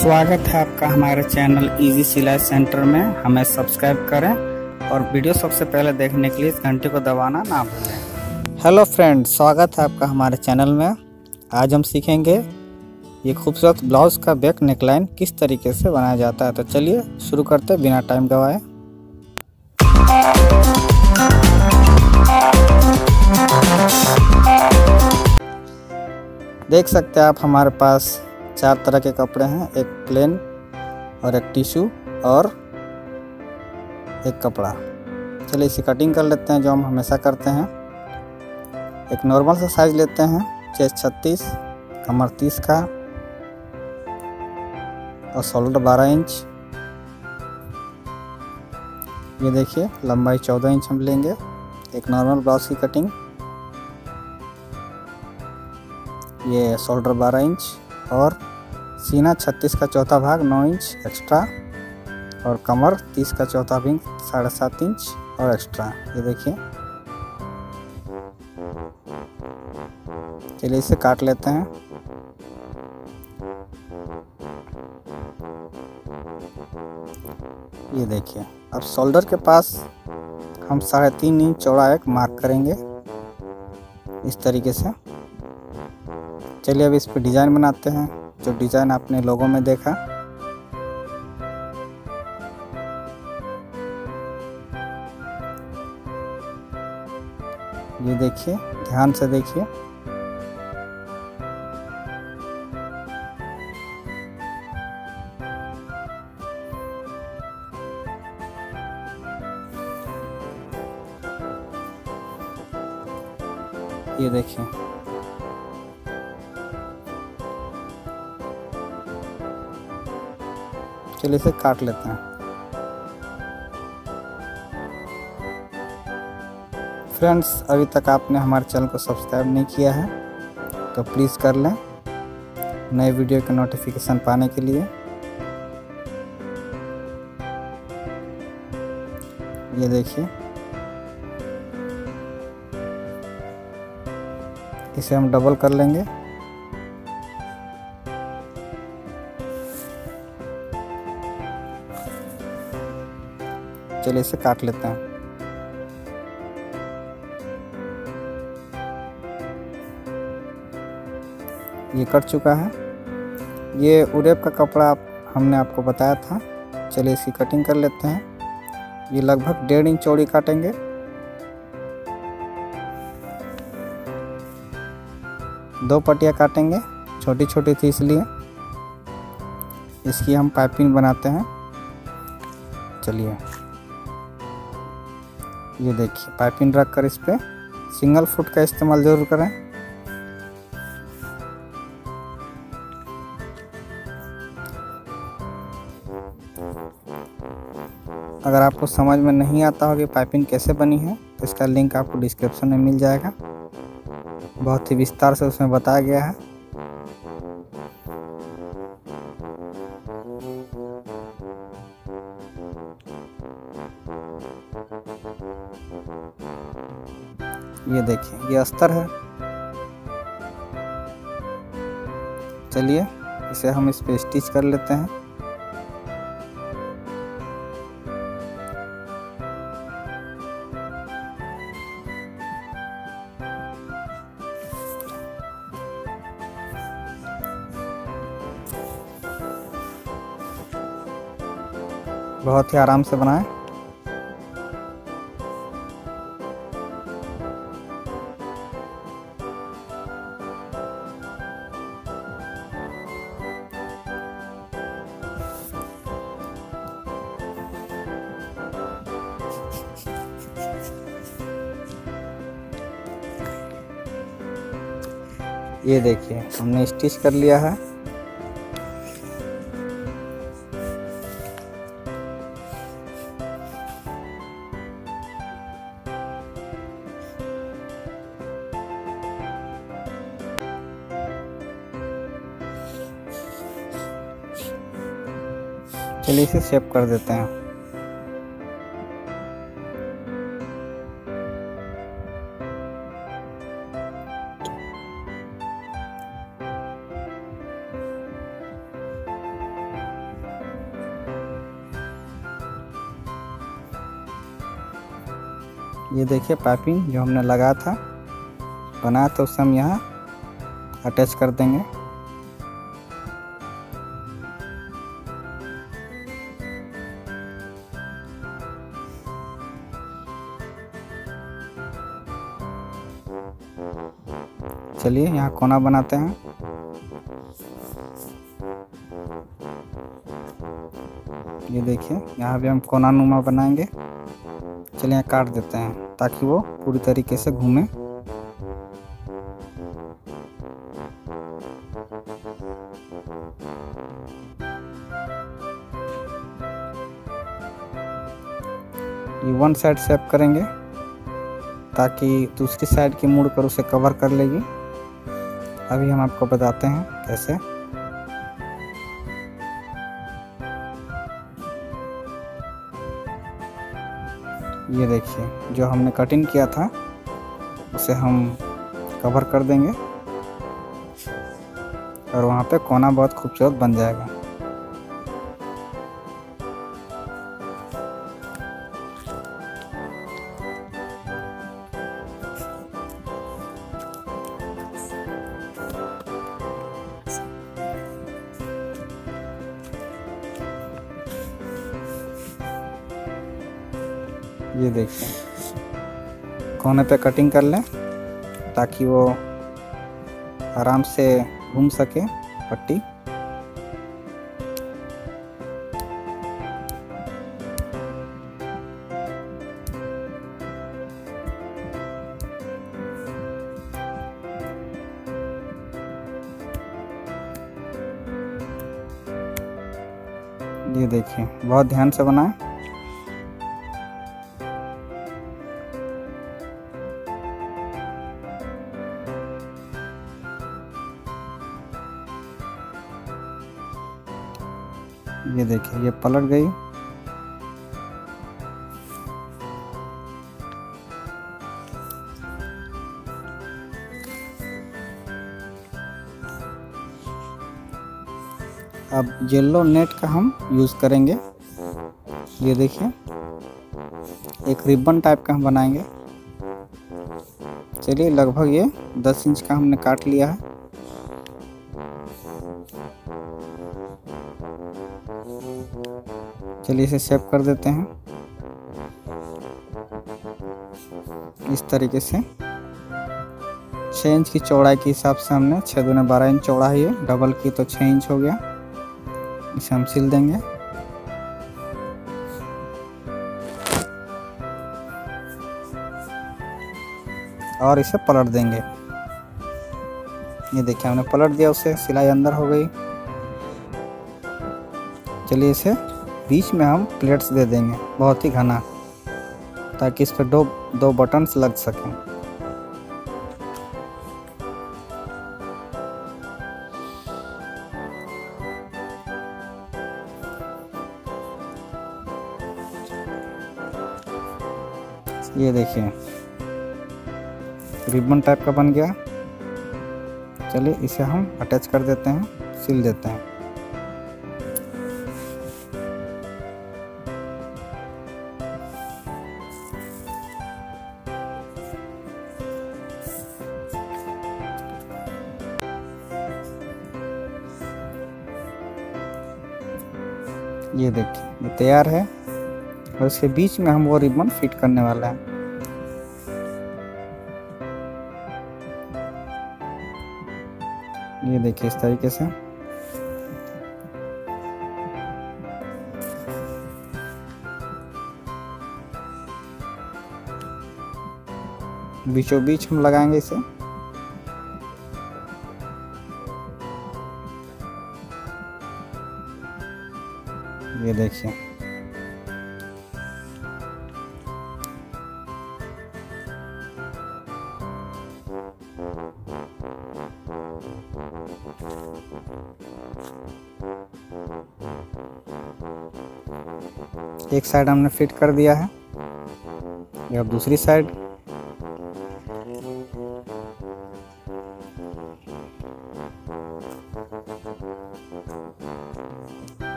स्वागत है आपका हमारे चैनल इजी सिलाई सेंटर में। हमें सब्सक्राइब करें और वीडियो सबसे पहले देखने के लिए इस घंटे को दबाना ना भूलें। हेलो फ्रेंड, स्वागत है आपका हमारे चैनल में। आज हम सीखेंगे ये खूबसूरत ब्लाउज का बैक नेकलाइन किस तरीके से बनाया जाता है। तो चलिए शुरू करते हैं बिना टाइम गवाए। देख सकते हैं आप हमारे पास 4 तरह के कपड़े हैं, एक प्लेन और एक टिश्यू और एक कपड़ा। चलिए इसे कटिंग कर लेते हैं जो हम हमेशा करते हैं। एक नॉर्मल सा साइज लेते हैं, चेस्ट 36, कमर 30 का और शोल्डर 12 इंच। ये देखिए लंबाई 14 इंच हम लेंगे। एक नॉर्मल ब्लाउज की कटिंग, ये शोल्डर 12 इंच और सीना 36 का चौथा भाग 9 इंच एक्स्ट्रा और कमर 30 का चौथा भाग 7.5 इंच और एक्स्ट्रा। ये देखिए, चलिए इसे काट लेते हैं। ये देखिए, अब शोल्डर के पास हम 3.5 इंच चौड़ा एक मार्क करेंगे इस तरीके से। चलिए अब इस पे डिज़ाइन बनाते हैं, जो डिज़ाइन आपने लोगों में देखा। ये देखिए, ध्यान से देखिए। ये देखिए, चलिए इसे काट लेते हैं। फ्रेंड्स, अभी तक आपने हमारे चैनल को सब्सक्राइब नहीं किया है तो प्लीज़ कर लें नए वीडियो के नोटिफिकेशन पाने के लिए। ये देखिए, इसे हम डबल कर लेंगे। चलिए इसे काट लेते हैं। ये कट चुका है। ये उरेब का कपड़ा हमने आपको बताया था। चलिए इसकी कटिंग कर लेते हैं। ये लगभग 1.5 इंच चौड़ी काटेंगे। दो पट्टियाँ काटेंगे, छोटी छोटी थी इसलिए। इसकी हम पाइपिंग बनाते हैं। चलिए ये देखिए, पाइपिंग रख कर इस पे सिंगल फुट का इस्तेमाल जरूर करें। अगर आपको समझ में नहीं आता हो कि पाइपिंग कैसे बनी है तो इसका लिंक आपको डिस्क्रिप्शन में मिल जाएगा। बहुत ही विस्तार से उसमें बताया गया है। ये देखिए, ये अस्तर है। चलिए इसे हम इस पे स्टिच कर लेते हैं। बहुत ही आराम से बनाएं। ये देखिए, हमने स्टिच कर लिया है। चलिए इसे शेप कर देते हैं। ये देखिए पाइपिंग जो हमने लगाया था, बनाया था, उसे हम यहाँ अटैच कर देंगे। चलिए यहाँ कोना बनाते हैं। ये देखिए यहाँ भी हम कोना नुमा बनाएंगे। चलिए यहाँ काट देते हैं ताकि वो पूरी तरीके से घूमे। ये वन साइड शेप करेंगे ताकि दूसरी साइड की मुड़कर उसे कवर कर लेगी। अभी हम आपको बताते हैं कैसे। ये देखिए जो हमने कटिंग किया था उसे हम कवर कर देंगे और वहाँ पे कोना बहुत खूबसूरत बन जाएगा। ये देखिए कोने पे कटिंग कर लें ताकि वो आराम से घूम सके पट्टी। ये देखिए बहुत ध्यान से बनाएं। ये देखिए ये पलट गई। अब येलो नेट का हम यूज़ करेंगे। ये देखिए एक रिबन टाइप का हम बनाएंगे। चलिए लगभग ये 10 इंच का हमने काट लिया है। चलिए इसे शेप कर देते हैं इस तरीके से। 6 इंच की चौड़ाई के हिसाब से हमने 6 दूने 12 इंच चौड़ाई है, डबल की तो 6 इंच हो गया। इसे हम सिल देंगे। और इसे पलट देंगे। ये देखिए हमने पलट दिया उसे, सिलाई अंदर हो गई। चलिए इसे बीच में हम प्लेट्स दे देंगे बहुत ही घना, ताकि इस पर दो बटन्स लग सकें। ये देखिए रिबन टाइप का बन गया। चलिए इसे हम अटैच कर देते हैं, सिल देते हैं। ये देखिए ये तैयार है और इसके बीच में हम वो रिबन फिट करने वाला है। ये देखिए इस तरीके से। बीचों बीच हम लगाएंगे इसे। ये देखिए एक साइड हमने फिट कर दिया है। ये अब दूसरी साइड।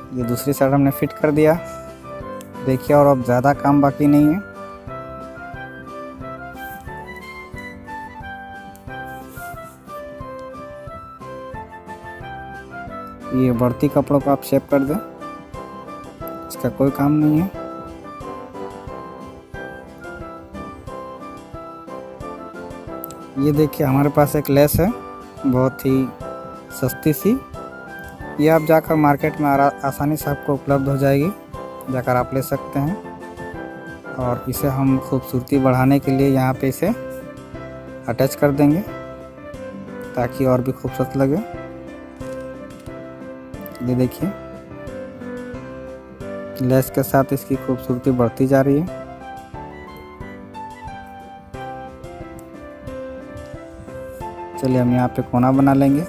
ये दूसरी साइड हमने फिट कर दिया। देखिए, और अब ज़्यादा काम बाकी नहीं है। ये बढ़ती कपड़ों को आप शेप कर दें, इसका कोई काम नहीं है। ये देखिए, हमारे पास एक लेस है, बहुत ही सस्ती सी। ये आप जाकर मार्केट में आसानी से आपको उपलब्ध हो जाएगी, जाकर आप ले सकते हैं। और इसे हम खूबसूरती बढ़ाने के लिए यहाँ पे इसे अटैच कर देंगे ताकि और भी खूबसूरत लगे। ये देखिए, लेस के साथ इसकी खूबसूरती बढ़ती जा रही है। चलिए हम यहाँ पे कोना बना लेंगे।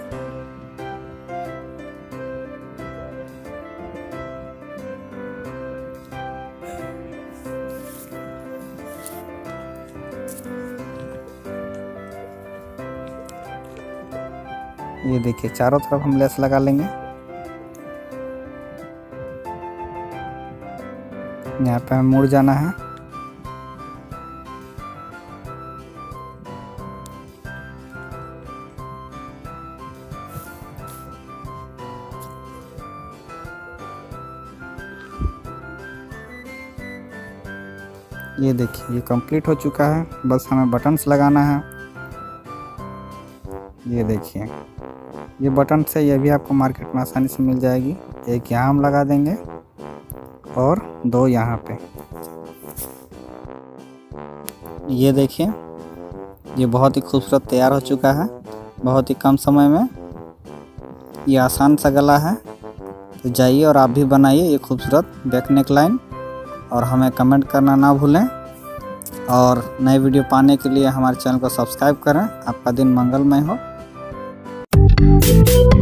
ये देखिए, चारों तरफ हम लेस लगा लेंगे। यहाँ पे हमें मुड़ जाना है। ये देखिए, ये कंप्लीट हो चुका है। बस हमें बटन्स लगाना है। ये देखिए, ये बटन से ये भी आपको मार्केट में आसानी से मिल जाएगी। एक यहाँ हम लगा देंगे और 2 यहाँ पे। ये देखिए, ये बहुत ही खूबसूरत तैयार हो चुका है, बहुत ही कम समय में। ये आसान सा गला है, तो जाइए और आप भी बनाइए ये खूबसूरत बैक नेक लाइन। और हमें कमेंट करना ना भूलें, और नए वीडियो पाने के लिए हमारे चैनल को सब्सक्राइब करें। आपका दिन मंगलमय हो।